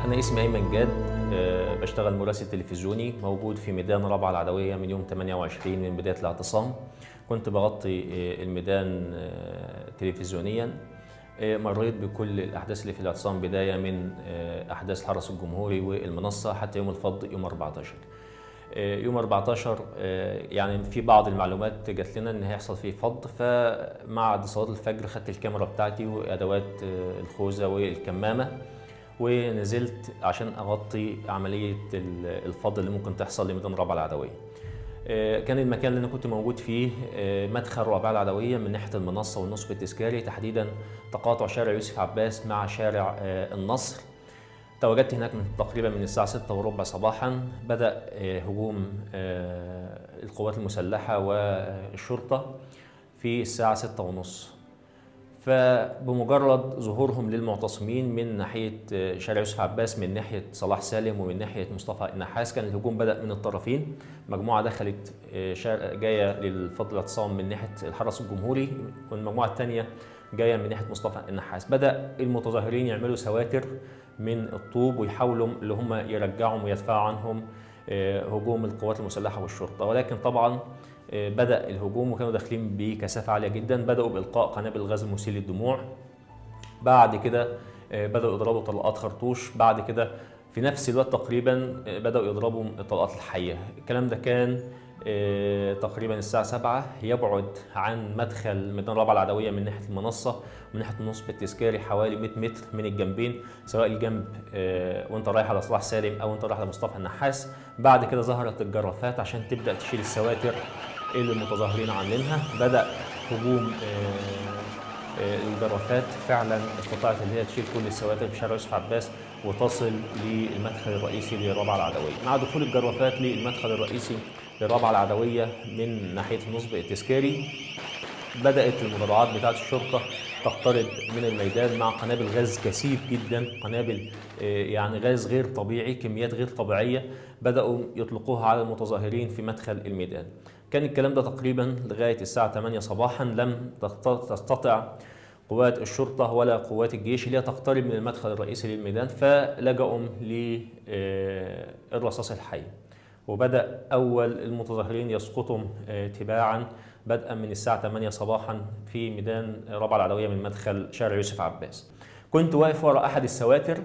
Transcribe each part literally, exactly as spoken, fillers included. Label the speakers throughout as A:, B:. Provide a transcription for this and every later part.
A: أنا اسمي أيمن جاد، أه بشتغل مراسل تلفزيوني موجود في ميدان رابعة العدوية من يوم ثمانية وعشرين من بداية الاعتصام. كنت بغطي أه الميدان أه تلفزيونيا. أه مريت بكل الأحداث اللي في الاعتصام، بداية من أه أحداث الحرس الجمهوري والمنصة حتى يوم الفض يوم أربعتاشر. يوم أربعتاشر يعني في بعض المعلومات جات لنا ان هيحصل فيه فض، فمع صلاة الفجر خدت الكاميرا بتاعتي وادوات الخوذة والكمامة ونزلت عشان اغطي عملية الفض اللي ممكن تحصل لميدان رابعة العدوية. كان المكان اللي انا كنت موجود فيه مدخل رابعة العدوية من ناحية المنصة والنصب التذكاري، تحديدا تقاطع شارع يوسف عباس مع شارع النصر. تواجدت هناك من تقريبا من الساعة ستة وربع صباحا. بدأ هجوم القوات المسلحة والشرطة في الساعة ستة ونص، فبمجرد ظهورهم للمعتصمين من ناحية شارع يوسف عباس من ناحية صلاح سالم ومن ناحية مصطفى النحاس، كان الهجوم بدأ من الطرفين. مجموعة دخلت جاية للفض الاعتصام من ناحية الحرس الجمهوري، والمجموعة الثانية جاية من ناحية مصطفى النحاس. بدأ المتظاهرين يعملوا سواتر من الطوب ويحاولوا اللي هم يرجعهم ويدفعوا عنهم هجوم القوات المسلحة والشرطة، ولكن طبعا بدأ الهجوم وكانوا داخلين بكثافة عالية جدا. بدأوا بإلقاء قنابل غاز مسيل للدموع، بعد كده بدأوا يضربوا طلقات خرطوش، بعد كده في نفس الوقت تقريبا بدأوا يضربوا الطلقات الحية. الكلام ده كان تقريبا الساعة سبعة، يبعد عن مدخل ميدان رابعة العدوية من ناحية المنصة ومن ناحية النصب التذكاري حوالي مئة متر من الجنبين، سواء الجنب وانت رايح على صلاح سالم او انت رايح على مصطفى النحاس. بعد كده ظهرت الجرافات عشان تبدأ تشيل السواتر اللي المتظاهرين عاملينها. بدأ هجوم الجرافات فعلا استطاعت ان هي تشيل كل السواتر في شارع يوسف عباس وتصل للمدخل الرئيسي لرابعة العدوية. مع دخول الجرافات للمدخل الرئيسي لرابعة العدوية من ناحية النصب التذكاري، بدأت المدرعات بتاعة الشرطة تقترب من الميدان مع قنابل غاز كثيف جدا، قنابل يعني غاز غير طبيعي، كميات غير طبيعية بدأوا يطلقوها على المتظاهرين في مدخل الميدان. كان الكلام ده تقريبا لغاية الساعة ثمانية صباحا. لم تستطع قوات الشرطة ولا قوات الجيش اللي هي تقترب من المدخل الرئيسي للميدان، فلجأوا للرصاص الحي، وبدأ أول المتظاهرين يسقطوا تباعا بدءا من الساعة ثمانية صباحا في ميدان رابعة العدوية من مدخل شارع يوسف عباس. كنت واقف وراء أحد السواتر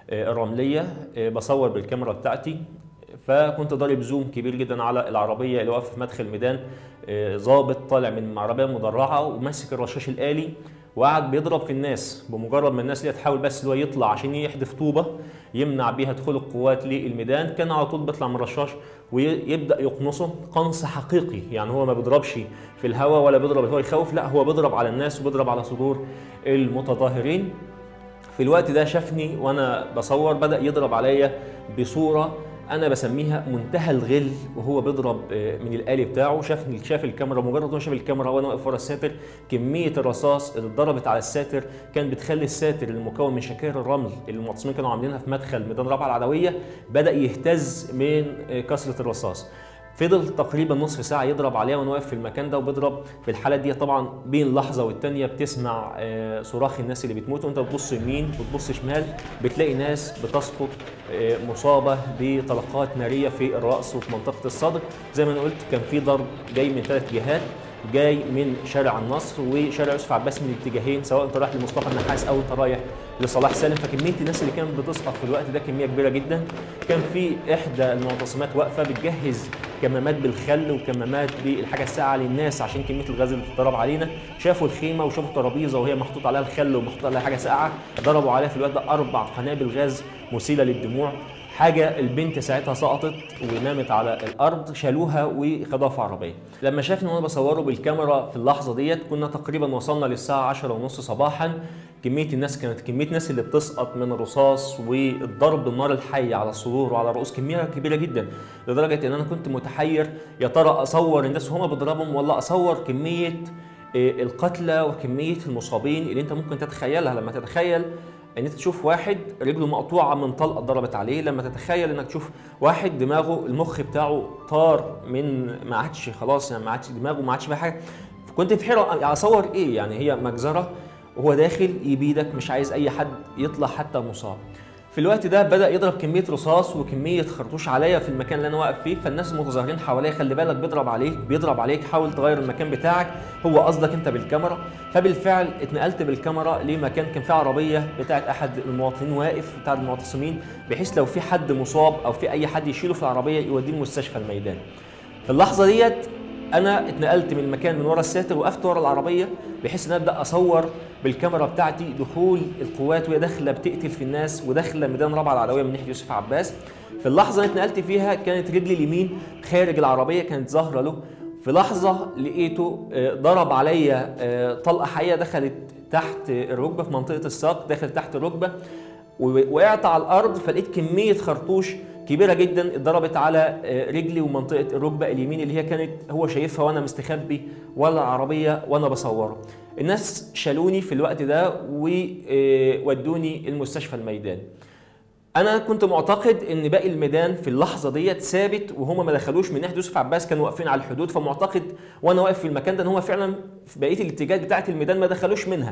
A: الرملية بصور بالكاميرا بتاعتي، فكنت ضارب زوم كبير جدا على العربية اللي واقفة في مدخل الميدان. ضابط طالع من عربية مدرعة وماسك الرشاش الآلي وقعد بيضرب في الناس. بمجرد ما الناس اللي تحاول بس اللي هو يطلع عشان يحدف طوبه يمنع بيها دخول القوات للميدان، كان على طول بيطلع من الرشاش ويبدا يقنصه قنص حقيقي. يعني هو ما بيضربش في الهواء ولا بيضرب اللي هو يخوف، لا هو بيضرب على الناس وبيضرب على صدور المتظاهرين. في الوقت ده شافني وانا بصور، بدا يضرب عليا بصوره انا بسميها منتهى الغل، وهو بيضرب من الآلي بتاعه. شافني، شاف الكاميرا، مجرد ما شاف الكاميرا وانا واقف ورا الساتر، كميه الرصاص اللي اتضربت على الساتر كان بتخلي الساتر المكون من شكاير الرمل اللي المعتصمين كانوا عاملينها في مدخل ميدان رابعة العدوية بدا يهتز من كثره الرصاص. فضل تقريبا نصف ساعه يضرب عليها وانا واقف في المكان ده وبيضرب. في الحاله دي طبعا بين لحظه والتانيه بتسمع صراخ الناس اللي بتموت، وانت بتبص يمين بتبص شمال بتلاقي ناس بتسقط مصابه بطلقات ناريه في الراس وفي منطقه الصدر. زي ما انا قلت كان في ضرب جاي من ثلاث جهات، جاي من شارع النصر وشارع يوسف عباس من الاتجاهين، سواء انت رايح لمصطفى النحاس او انت رايح لصلاح سالم. فكميه الناس اللي كانت بتسقط في الوقت ده كميه كبيره جدا. كان في احدى المعتصمات واقفه بتجهز كمامات بالخل وكمامات بالحاجه الساقعه للناس عشان كميه الغاز اللي بتتضرب علينا. شافوا الخيمه وشافوا الترابيزه وهي محطوط عليها الخل ومحطوط عليها حاجه ساقعه، ضربوا عليها في الوقت ده اربع قنابل غاز مسيله للدموع. حاجه البنت ساعتها سقطت ونامت على الارض، شالوها وخدوها في عربيه. لما شافني وانا بصوره بالكاميرا في اللحظه ديت كنا تقريبا وصلنا للساعه عشرة ونص صباحا. كميه الناس كانت كميه الناس اللي بتسقط من الرصاص والضرب بالنار الحي على الصدور وعلى الرؤوس كميه كبيره جدا، لدرجه ان انا كنت متحير يا ترى اصور الناس وهم بيضربهم ولا اصور كميه القتلى وكميه المصابين اللي انت ممكن تتخيلها. لما تتخيل ان انت تشوف واحد رجله مقطوعه من طلقه ضربت عليه، لما تتخيل انك تشوف واحد دماغه المخ بتاعه طار من ما عادش خلاص، يعني ما عادش دماغه ما عادش فيها حاجه، كنت في حيره اصور ايه. يعني هي مجزره وهو داخل يبيدك، مش عايز اي حد يطلع حتى مصاب. في الوقت ده بدأ يضرب كمية رصاص وكمية خرطوش عليا في المكان اللي أنا واقف فيه، فالناس المتظاهرين حواليا خلي بالك بيضرب عليك بيضرب عليك حاول تغير المكان بتاعك، هو قصدك أنت بالكاميرا. فبالفعل اتنقلت بالكاميرا لمكان كان فيه عربية بتاعت أحد المواطنين واقف بتاع المعتصمين، بحيث لو في حد مصاب أو في أي حد يشيله في العربية يوديه المستشفى الميداني. في اللحظة ديت أنا اتنقلت من المكان من ورا الساتر، وقفت ورا العربية بحيث ان ابدا اصور بالكاميرا بتاعتي دخول القوات وهي داخله بتقتل في الناس وداخله ميدان رابعه العدويه من ناحيه يوسف عباس. في اللحظه اللي اتنقلت فيها كانت رجلي اليمين خارج العربيه كانت ظاهره له، في لحظه لقيته ضرب عليا طلقه حيه دخلت تحت الركبه في منطقه الساق، دخلت تحت الركبه ووقعت على الارض، فلقيت كميه خرطوش كبيره جدا اتضربت على رجلي ومنطقه الركبه اليمين اللي هي كانت هو شايفها وانا مستخبي ولا العربيه وانا بصوره. الناس شالوني في الوقت ده وودوني المستشفى الميداني. انا كنت معتقد ان باقي الميدان في اللحظه ديت ثابت وهم ما دخلوش من ناحيه يوسف عباس، كانوا واقفين على الحدود، فمعتقد وانا واقف في المكان ده ان هو فعلا في بقيه الاتجاهات بتاعه الميدان ما دخلوش منها.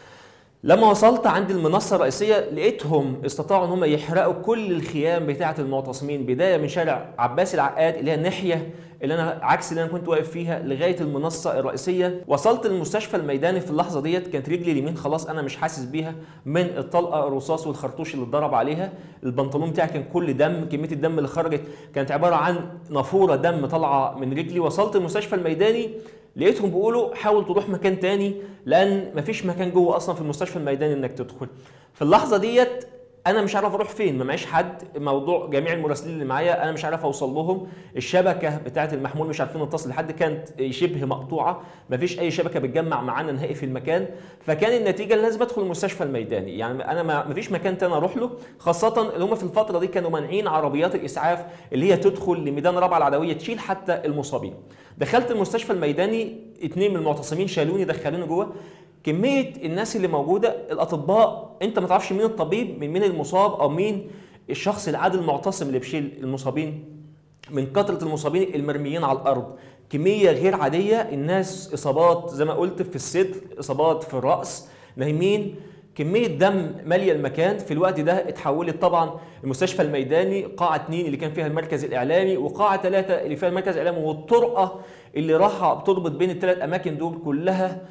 A: لما وصلت عند المنصة الرئيسية لقيتهم استطاعوا ان هم يحرقوا كل الخيام بتاعة المعتصمين، بداية من شارع عباس العقاد اللي هي الناحية اللي انا عكس اللي انا كنت واقف فيها لغاية المنصة الرئيسية. وصلت المستشفى الميداني في اللحظة ديت كانت رجلي اليمين خلاص انا مش حاسس بيها من الطلقة الرصاص والخرطوش اللي اتضرب عليها، البنطلون بتاعي كان كل دم، كمية الدم اللي خرجت كانت عبارة عن نافورة دم طالعة من رجلي. وصلت المستشفى الميداني لقيتهم بيقولوا حاول تروح مكان تاني لان مفيش مكان جوه اصلا في المستشفى الميداني انك تدخل. في اللحظه ديت انا مش عارف اروح فين، ما معيش حد، موضوع جميع المراسلين اللي معايا انا مش عارف اوصل لهم، الشبكه بتاعه المحمول مش عارفين نتصل لحد، كانت شبه مقطوعه، مفيش اي شبكه بتجمع معانا نهائي في المكان. فكان النتيجه ان لازم ادخل المستشفى الميداني، يعني انا ما مفيش مكان تاني اروح له، خاصه اللي هم في الفتره دي كانوا مانعين عربيات الاسعاف اللي هي تدخل لميدان رابعه العدويه تشيل حتى المصابين. دخلت المستشفى الميداني، اتنين من المعتصمين شالوني دخلوني جوه. كميه الناس اللي موجوده الاطباء انت ما تعرفش مين الطبيب من مين المصاب او مين الشخص العادي المعتصم اللي بيشيل المصابين من كثره المصابين المرميين على الارض. كميه غير عاديه، الناس اصابات زي ما قلت في الصدر، اصابات في الراس، نايمين، كميه دم ماليه المكان. في الوقت ده اتحولت طبعا المستشفى الميداني قاعه اتنين اللي كان فيها المركز الاعلامي وقاعه ثلاثه اللي فيها المركز الاعلامي، والطرقه اللي راحه بتربط بين الثلاث اماكن دول كلها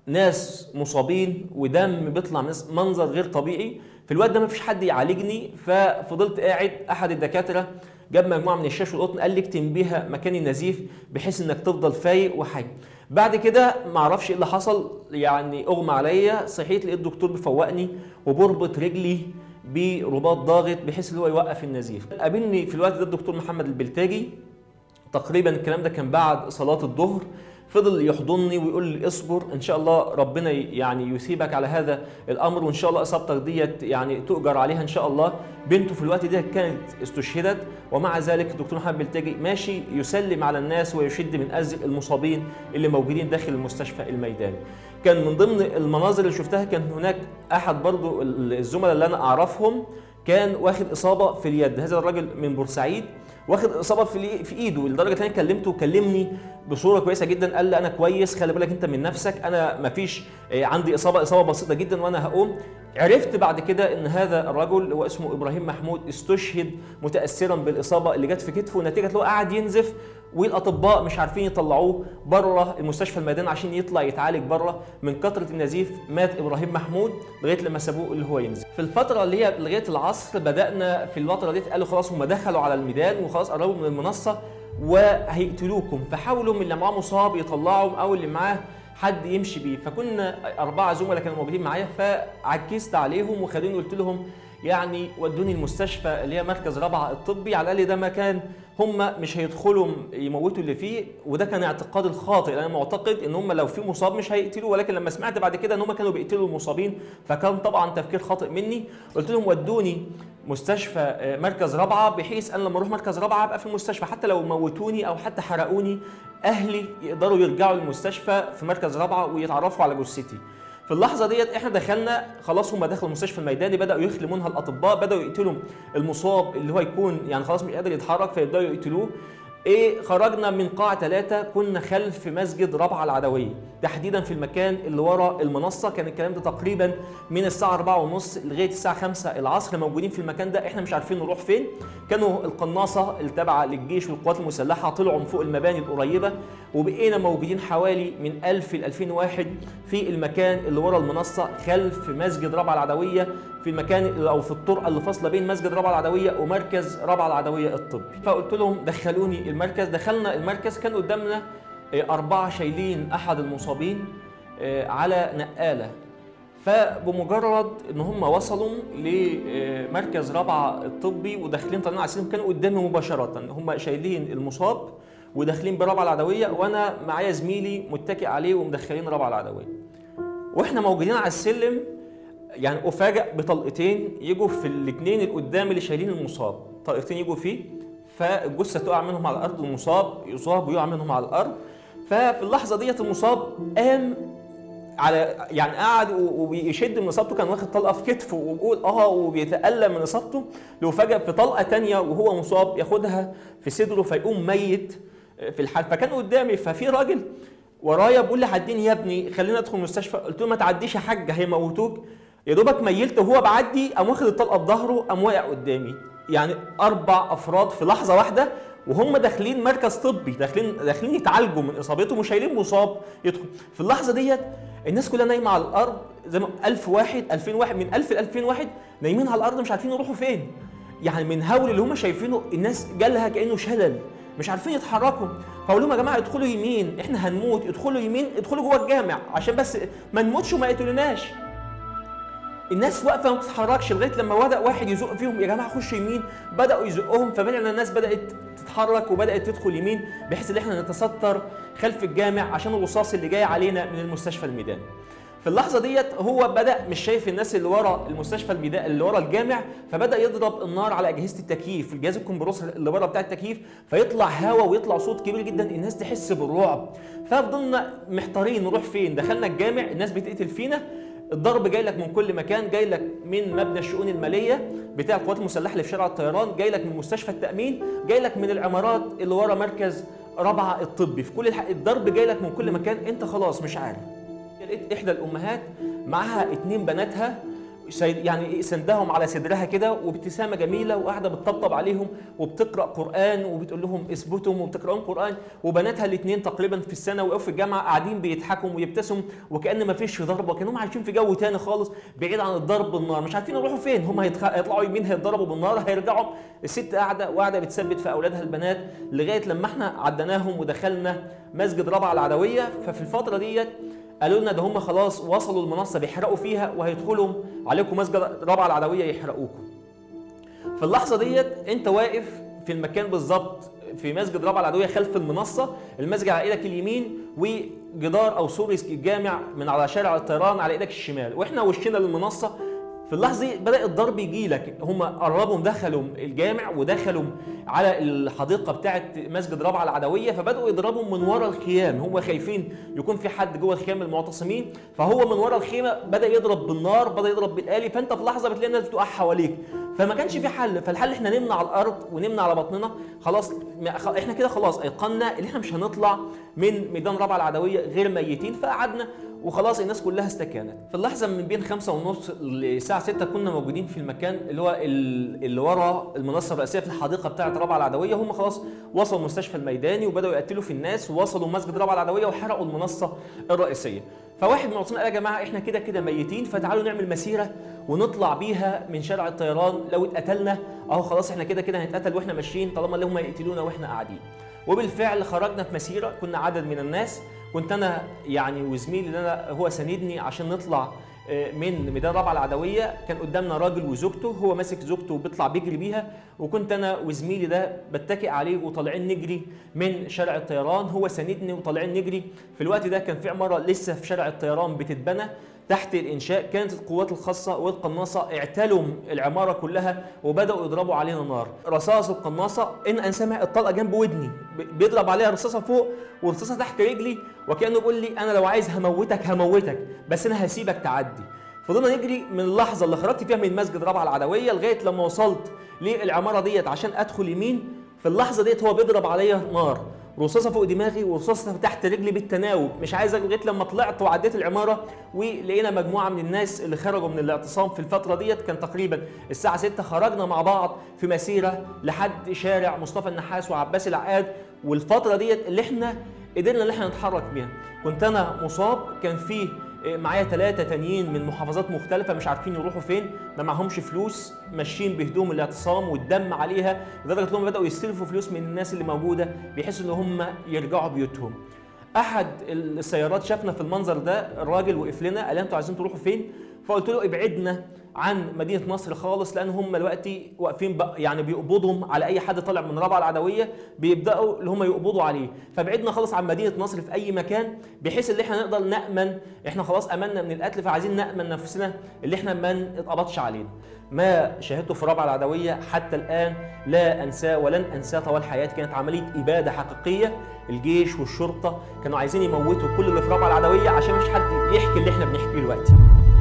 A: ناس مصابين ودم بيطلع، منظر غير طبيعي. في الوقت ده ما فيش حد يعالجني، ففضلت قاعد. احد الدكاتره جاب مجموعه من الشاش والقطن قال لي اكتم بيها مكان النزيف بحيث انك تفضل فايق وحي. بعد كده ما اعرفش ايه اللي حصل، يعني اغمى عليا، صحيت لقيت الدكتور بيفوقني وبربط رجلي برباط ضاغط بحيث ان هو يوقف النزيف. قابلني في الوقت ده الدكتور محمد البلتاجي، تقريبا الكلام ده كان بعد صلاه الظهر، فضل يحضني ويقول لي اصبر ان شاء الله ربنا يعني يثيبك على هذا الامر، وان شاء الله اصابتك ديت يعني تؤجر عليها ان شاء الله. بنته في الوقت ده كانت استشهدت، ومع ذلك الدكتور محمد بلتاجي ماشي يسلم على الناس ويشد من ازر المصابين اللي موجودين داخل المستشفى الميداني. كان من ضمن المناظر اللي شفتها كان هناك احد برضو الزملاء اللي انا اعرفهم كان واخد اصابه في اليد، هذا الراجل من بورسعيد واخد اصابه في في ايده، لدرجه ان انا كلمته وكلمني بصوره كويسه جدا، قال لي انا كويس خلي بالك انت من نفسك، انا ما فيش عندي اصابه اصابه بسيطه جدا وانا هقوم. عرفت بعد كده ان هذا الرجل هو اسمه ابراهيم محمود استشهد متاثرا بالاصابه اللي جت في كتفه نتيجه لو قعد ينزف والاطباء مش عارفين يطلعوه بره المستشفى الميداني عشان يطلع يتعالج بره من كثره النزيف. مات ابراهيم محمود لغايه لما سابوه اللي هو ينزف. في الفتره اللي هي لغايه العصر بدانا في الفتره دي قالوا خلاص هم دخلوا على الميدان وخلاص قربوا من المنصه وهيقتلوكم، فحاولوا من اللي معاه مصاب يطلعهم او اللي معاه حد يمشي بيه. فكنا اربعه زملاء كانوا موجودين معايا، فعكست عليهم وخلوني قلت لهم يعني ودوني المستشفى اللي هي مركز رابعه الطبي، على الاقل ده مكان هم مش هيدخلوا يموتوا اللي فيه، وده كان اعتقادي الخاطئ. انا معتقد ان هم لو في مصاب مش هيقتلوه، ولكن لما سمعت بعد كده ان هم كانوا بيقتلوا المصابين فكان طبعا تفكير خاطئ مني. قلت لهم ودوني مستشفى مركز رابعه بحيث انا لما اروح مركز رابعه ابقى في المستشفى، حتى لو موتوني او حتى حرقوني اهلي يقدروا يرجعوا للمستشفى في مركز رابعه ويتعرفوا على جثتي. في اللحظه ديت احنا دخلنا خلاص، هم دخلوا المستشفى الميداني بداوا يخلوا منها الاطباء، بداوا يقتلوا المصاب اللي هو يكون يعني خلاص مش قادر يتحرك فيبداوا يقتلوه. ايه خرجنا من قاعة ثلاثة، كنا خلف مسجد رابعة العدوية، تحديدا في المكان اللي ورا المنصة. كان الكلام ده تقريبا من الساعة أربعة ونص لغاية الساعة خمسة العصر موجودين في المكان ده، احنا مش عارفين نروح فين. كانوا القناصة التابعة للجيش والقوات المسلحة طلعوا من فوق المباني القريبة، وبقينا موجودين حوالي من ألف ل ألفين واحد في المكان اللي ورا المنصة خلف مسجد رابعة العدوية، في المكان او في الطرقة اللي فاصلة بين مسجد رابعة العدوية ومركز رابعة العدوية الطبي. فقلت لهم دخلوني المركز. دخلنا المركز، كان قدامنا أربعة شايلين أحد المصابين على نقالة. فبمجرد إن هم وصلوا لمركز رابعة الطبي وداخلين طالعين على السلم، كانوا قدامي مباشرة هم شايلين المصاب وداخلين برابعة العدوية، وأنا معايا زميلي متكئ عليه ومدخلين رابعة العدوية. وإحنا موجودين على السلم يعني أفاجأ بطلقتين يجوا في الاثنين اللي قدام اللي شايلين المصاب، طلقتين يجوا فيه، فالجثه تقع منهم على الارض، والمصاب يصاب ويقع منهم على الارض. ففي اللحظه ديت المصاب قام على يعني قعد وبيشد من اصابته، كان واخد طلقه في كتفه وبيقول اه وبيتالم من اصابته، لو فجاه في طلقه ثانيه وهو مصاب ياخدها في صدره فيقوم ميت في الحال. فكان قدامي، ففي راجل ورايا بيقول لي عديني يا ابني خلينا ندخل المستشفى. قلت له ما تعديش يا حاج هيموتوك. يا دوبك ميلت وهو بعدي قام واخد الطلقه بظهره قام واقع قدامي. يعني اربع افراد في لحظه واحده وهم داخلين مركز طبي، داخلين داخلين يتعالجوا من اصابتهم وشايلين مصاب يدخل. في اللحظه ديت الناس كلها نايمه على الارض، زي ما ألف واحد ألفين واحد، من ألف ل ألفين واحد نايمين على الارض مش عارفين يروحوا فين. يعني من هول اللي هم شايفينه الناس جالها كانه شلل، مش عارفين يتحركوا. فقول لهم يا جماعه ادخلوا يمين، احنا هنموت، ادخلوا يمين، ادخلوا جوه الجامع عشان بس ما نموتش وما يقتلوناش. الناس واقفه ما بتتحركش لغايه لما بدا واحد يزق فيهم يا جماعه خشوا يمين، بداوا يزقهم، فبدأنا الناس بدات تتحرك وبدات تدخل يمين بحيث ان احنا نتستر خلف الجامع عشان الرصاص اللي جاي علينا من المستشفى الميداني. في اللحظه ديت هو بدا مش شايف الناس اللي ورا المستشفى الميداني اللي ورا الجامع، فبدا يضرب النار على اجهزه التكييف، الجهاز الكمبرسور اللي ورا بتاع التكييف، فيطلع هواء ويطلع صوت كبير جدا، الناس تحس بالرعب. ففضلنا محتارين نروح فين. دخلنا الجامع الناس بتقتل فينا، الضرب جاي لك من كل مكان، جاي لك من مبنى الشؤون الماليه بتاع القوات المسلحه اللي في شارع الطيران، جاي لك من مستشفى التامين، جاي لك من العمارات اللي ورا مركز رابعه الطبي، في كل الح... الضرب جاي لك من كل مكان، انت خلاص مش عارف. لقيت احدى الامهات معاها اتنين بناتها يعني سندهم على صدرها كده وبابتسامه جميله وقاعده بتطبطب عليهم وبتقرا قران وبتقول لهم اثبتوا وبتقراهم قران، وبناتها الاثنين تقريبا في السنه وقفوا في الجامعه قاعدين بيضحكوا ويبتسموا وكأن ما فيش ضرب، وكانهم عايشين في جو تاني خالص بعيد عن الضرب بالنار، مش عارفين يروحوا فين. هم هيطلعوا يمين هيتضربوا بالنار هيرجعوا. الست قاعده وقاعده بتثبت في اولادها البنات لغايه لما احنا عدناهم ودخلنا مسجد رابعه العدويه. ففي الفتره ديت قالوا لنا ده هم خلاص وصلوا المنصه بيحرقوا فيها وهيدخلوا عليكم مسجد رابعه العدويه يحرقوكم. في اللحظه ديت انت واقف في المكان بالظبط في مسجد رابعه العدويه خلف المنصه، المسجد على ايدك اليمين وجدار او سور الجامع من على شارع الطيران على ايدك الشمال، واحنا وشنا للمنصه. في اللحظه دي بدا الضرب يجي لك، هم قربوا دخلوا الجامع ودخلوا على الحديقه بتاعه مسجد رابعه العدويه، فبداوا يضربوا من ورا الخيام، هم خايفين يكون في حد جوه الخيام المعتصمين، فهو من ورا الخيمه بدا يضرب بالنار، بدا يضرب بالآلي، فانت في لحظه بتلاقي الناس بتقع حواليك، فما كانش في حل. فالحل احنا نمنا على الارض ونمنا على بطننا، خلاص احنا كده خلاص ايقنا ان احنا مش هنطلع من ميدان رابعه العدويه غير ميتين، فقعدنا وخلاص الناس كلها استكانت. في اللحظه من بين خمسة ونص للساعه ستة كنا موجودين في المكان اللي هو اللي ورا المنصه الرئيسيه في الحديقه بتاعه رابعه العدويه. هم خلاص وصلوا المستشفى الميداني وبداوا يقتلوا في الناس ووصلوا مسجد رابعه العدويه وحرقوا المنصه الرئيسيه. فواحد من المعتصمين قال يا جماعه احنا كده كده ميتين، فتعالوا نعمل مسيره ونطلع بيها من شارع الطيران، لو اتقتلنا اهو خلاص احنا كده كده هنتقتل واحنا ماشيين طالما اللي هم يقتلونا واحنا قاعدين. وبالفعل خرجنا في مسيره، كنا عدد من الناس، كنت انا يعني وزميلي اللي انا هو ساندني عشان نطلع من ميدان رابعه العدويه. كان قدامنا راجل وزوجته، هو ماسك زوجته وبيطلع بيجري بيها، وكنت انا وزميلي ده بتكئ عليه وطالعين نجري من شارع الطيران، هو ساندني وطالعين نجري. في الوقت ده كان في عماره لسه في شارع الطيران بتتبنى تحت الانشاء، كانت القوات الخاصه والقناصه اعتلوا العماره كلها وبداوا يضربوا علينا نار. رصاص القناصه ان ان سمع الطلقه جنب ودني بيضرب عليها رصاصه فوق ورصاصه تحت رجلي، وكانه بيقول لي انا لو عايز هموتك هموتك بس انا هسيبك تعدي. فضلنا نجري من اللحظه اللي خرجت فيها من مسجد رابعه العدويه لغايه لما وصلت للعماره ديت عشان ادخل يمين، في اللحظه ديت هو بيضرب عليا نار، رصاصه فوق دماغي ورصاصه تحت رجلي بالتناوب، مش عايز لغايه لما طلعت وعديت العماره ولقينا مجموعه من الناس اللي خرجوا من الاعتصام في الفتره ديت. كان تقريبا الساعه ستة، خرجنا مع بعض في مسيره لحد شارع مصطفى النحاس وعباس العقاد، والفتره ديت اللي احنا قدرنا ان احنا نتحرك بيها. كنت انا مصاب، كان فيه معايا ثلاثة تانيين من محافظات مختلفة مش عارفين يروحوا فين، ما معهمش فلوس، ماشيين بهدوم الاعتصام والدم عليها، لدرجة انهم بدأوا يستلفوا فلوس من الناس اللي موجودة بحيث ان هم يرجعوا بيوتهم. أحد السيارات شافنا في المنظر ده، الراجل وقف لنا قال انتوا عايزين تروحوا فين؟ فقلت له ابعدنا عن مدينه نصر خالص، لان هم دلوقتي واقفين يعني بيقبضوا على اي حد طالع من رابعه العدويه، بيبداوا اللي هم يقبضوا عليه، فبعدنا خالص عن مدينه نصر في اي مكان بحيث ان احنا نقدر نامن، احنا خلاص امنا من القتل فعايزين نامن نفسنا اللي احنا ما نتقبضش علينا. ما شاهدته في رابعه العدويه حتى الان لا انساه ولن انساه طوال حياتي، كانت عمليه اباده حقيقيه. الجيش والشرطه كانوا عايزين يموتوا كل اللي في رابعه العدويه عشان مش حد يحكي اللي احنا بنحكيه دلوقتي.